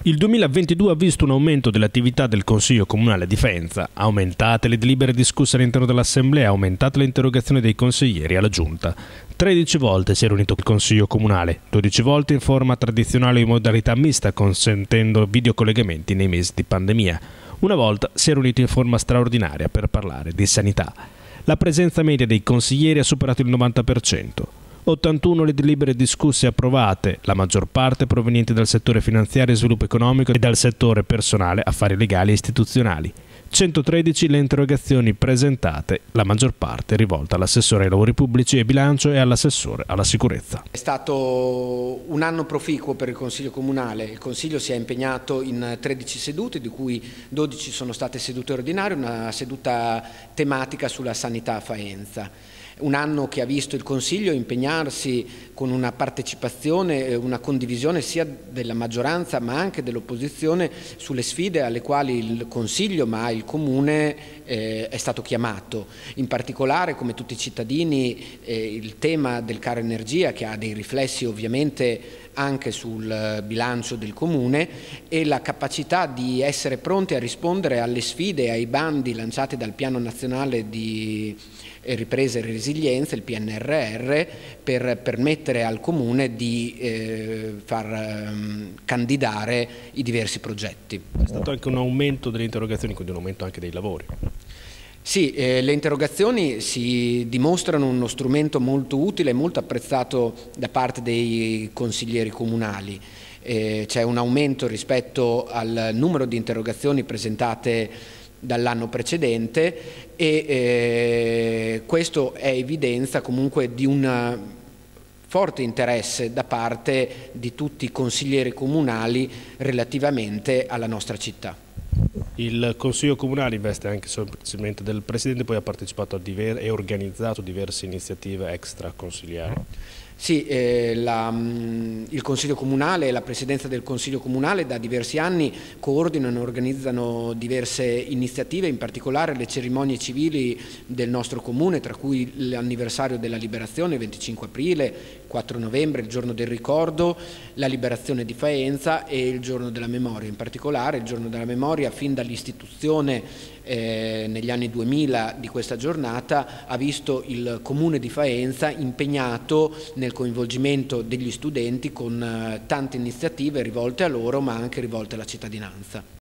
Il 2022 ha visto un aumento dell'attività del Consiglio Comunale di Faenza, aumentate le delibere discusse all'interno dell'Assemblea, aumentate le interrogazioni dei consiglieri alla Giunta. 13 volte si è riunito il Consiglio Comunale, 12 volte in forma tradizionale o in modalità mista, consentendo videocollegamenti nei mesi di pandemia. Una volta si è riunito in forma straordinaria per parlare di sanità. La presenza media dei consiglieri ha superato il 90%. 81 le delibere discusse e approvate, la maggior parte provenienti dal settore finanziario e sviluppo economico e dal settore personale, affari legali e istituzionali. 113 le interrogazioni presentate, la maggior parte rivolta all'assessore ai lavori pubblici e bilancio e all'assessore alla sicurezza. È stato un anno proficuo per il Consiglio Comunale. Il Consiglio si è impegnato in 13 sedute, di cui 12 sono state sedute ordinarie, una seduta tematica sulla sanità a Faenza. Un anno che ha visto il Consiglio impegnarsi con una partecipazione e una condivisione sia della maggioranza ma anche dell'opposizione sulle sfide alle quali il Consiglio ma il Comune è stato chiamato. In particolare, come tutti i cittadini, il tema del caro energia, che ha dei riflessi ovviamente anche sul bilancio del Comune, e la capacità di essere pronti a rispondere alle sfide e ai bandi lanciati dal Piano Nazionale di Ripresa e Resilienza, il PNRR, per permettere al Comune di far candidare i diversi progetti. È stato anche un aumento delle interrogazioni, quindi un aumento anche dei lavori. Sì, le interrogazioni si dimostrano uno strumento molto utile e molto apprezzato da parte dei consiglieri comunali. C'è un aumento rispetto al numero di interrogazioni presentate dall'anno precedente e questo è evidenza comunque di un forte interesse da parte di tutti i consiglieri comunali relativamente alla nostra città. Il Consiglio Comunale investe anche semplicemente del Presidente, poi ha partecipato a e organizzato diverse iniziative extra consigliari. Sì, il Consiglio Comunale e la Presidenza del Consiglio Comunale da diversi anni coordinano e organizzano diverse iniziative, in particolare le cerimonie civili del nostro Comune, tra cui l'anniversario della Liberazione, il 25 aprile, 4 novembre, il giorno del ricordo, la liberazione di Faenza e il giorno della memoria. In particolare il giorno della memoria, fin dall'istituzione negli anni 2000 di questa giornata, ha visto il Comune di Faenza impegnato nel coinvolgimento degli studenti con tante iniziative rivolte a loro ma anche rivolte alla cittadinanza.